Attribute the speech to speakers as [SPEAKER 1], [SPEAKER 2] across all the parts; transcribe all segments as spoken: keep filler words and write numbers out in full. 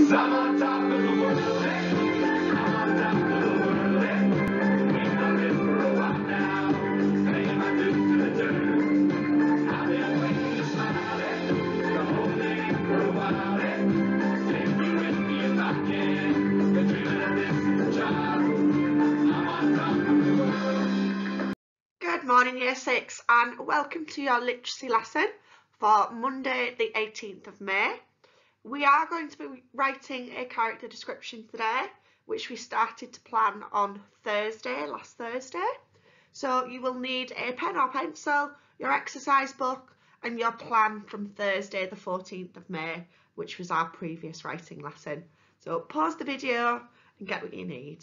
[SPEAKER 1] I'm on top of the world, eh? I'm on top of the world, eh? We've done this for a while now, paying my dues to the dirt. I've been waiting to smile, eh? The whole thing for a while, eh? Take me with me if I can, been dreaming of this job. I'm on top of the world.
[SPEAKER 2] Good morning, Year six, and welcome to your literacy lesson for Monday the eighteenth of May. We are going to be writing a character description today, which we started to plan on Thursday, last Thursday. So you will need a pen or pencil, your exercise book, and your plan from Thursday the fourteenth of May, which was our previous writing lesson. So pause the video and get what you need.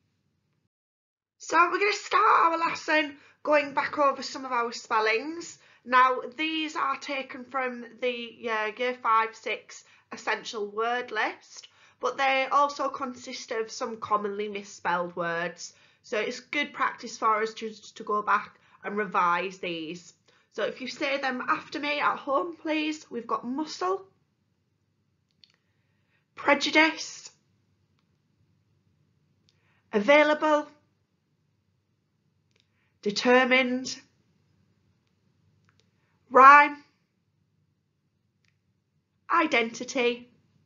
[SPEAKER 2] So we're going to start our lesson going back over some of our spellings. Now these are taken from the uh, Year five six essential word list, but they also consist of some commonly misspelled words. So it's good practice for us just to go back and revise these. So if you say them after me at home, please. We've got muscle, prejudice, available, determined, rhyme, identity,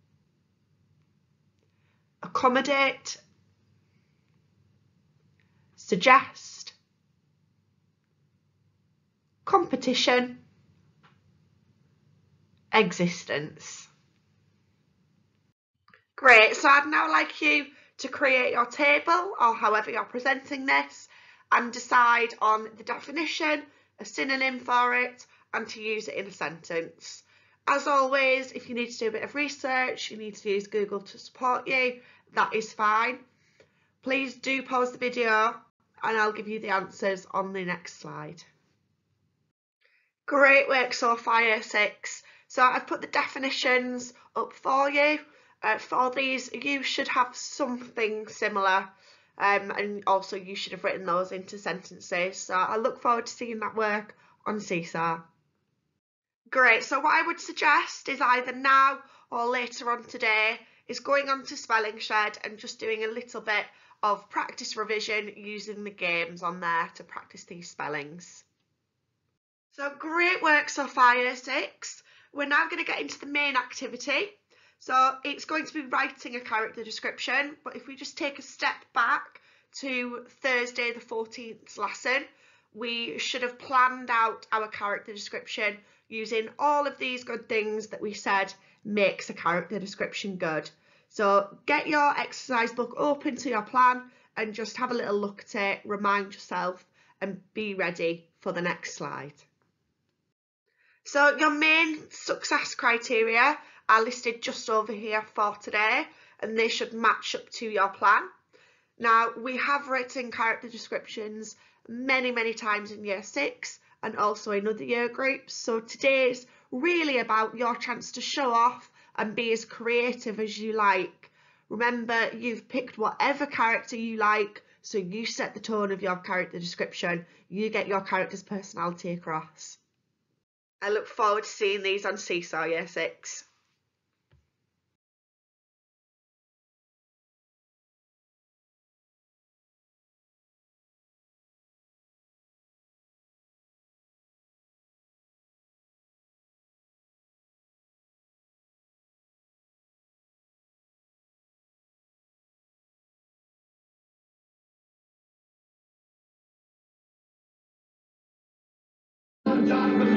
[SPEAKER 2] accommodate, suggest, competition, existence. Great, so I'd now like you to create your table, or however you're presenting this, and decide on the definition, a synonym for it, and to use it in a sentence. As always, if you need to do a bit of research, you need to use Google to support you, that is fine. Please do pause the video and I'll give you the answers on the next slide. Great work so far, Year six. So I've put the definitions up for you. Uh, for these, you should have something similar, um, and also you should have written those into sentences. So I look forward to seeing that work on Seesaw. Great, so what I would suggest is either now or later on today is going on to Spelling Shed and just doing a little bit of practice revision using the games on there to practice these spellings. So great work so far, Year six. We're now going to get into the main activity. So it's going to be writing a character description, but if we just take a step back to Thursday the fourteenth lesson, we should have planned out our character description using all of these good things that we said makes a character description good. So get your exercise book open to your plan and just have a little look at it, remind yourself and be ready for the next slide. So your main success criteria are listed just over here for today, and they should match up to your plan. Now we have written character descriptions many, many times in Year six and also in other year groups. So today's really about your chance to show off and be as creative as you like. Remember, you've picked whatever character you like, so you set the tone of your character description. You get your character's personality across. I look forward to seeing these on Seesaw, Year six.
[SPEAKER 1] On top of the